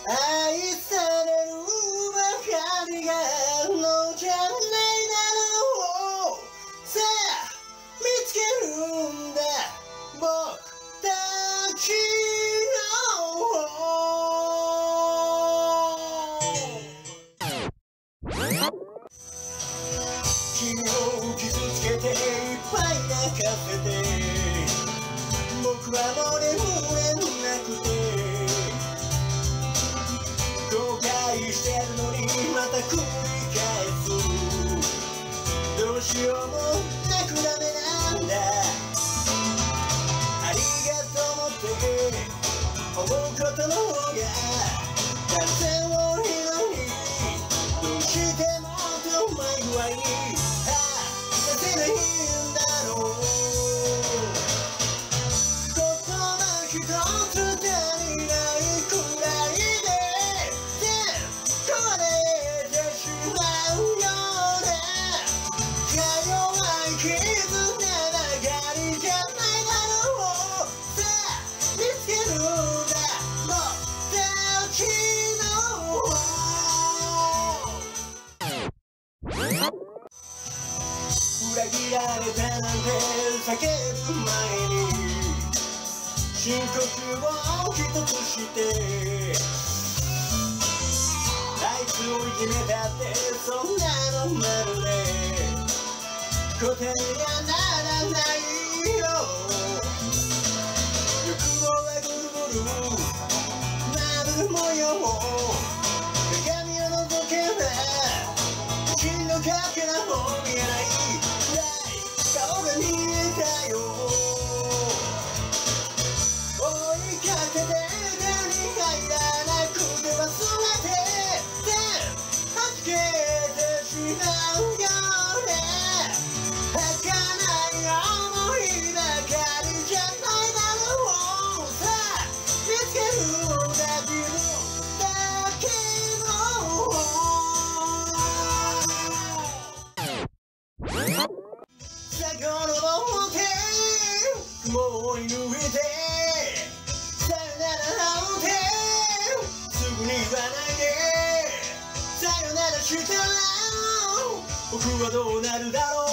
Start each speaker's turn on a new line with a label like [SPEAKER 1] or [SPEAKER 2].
[SPEAKER 1] 愛されるばかりがのじゃないだろう。さあ見つけるんだ僕たち君を傷つけていっぱい泣かせて僕はもう眠れなくて後悔してるのにまた繰り返すどうしようもなくダメなんだありがとうって思うことの方が断然多いのにどうしてもっとうまい具合に出せないんだろう言葉一つ足りないくらいで壊れてしまうような弱い絆ばかりじゃないだろうさあ見つけるんだ僕たちの裏切られたなんて叫ぶ前に深呼吸を一つしてあいつをいじめたってそんなのまるで答えにはならないよ欲望はぐるぐるなる模様鏡を覗けば君のかけらも見えない顔が見えたよ追いかけて手に入らなくて忘れて弾けてしまうような儚い思いばかりじゃないだろうさあ見つけるんだ自分だけの遡って雲を射抜いてさよならなんてすぐに言わないでさよならしたら僕はどうなるだろう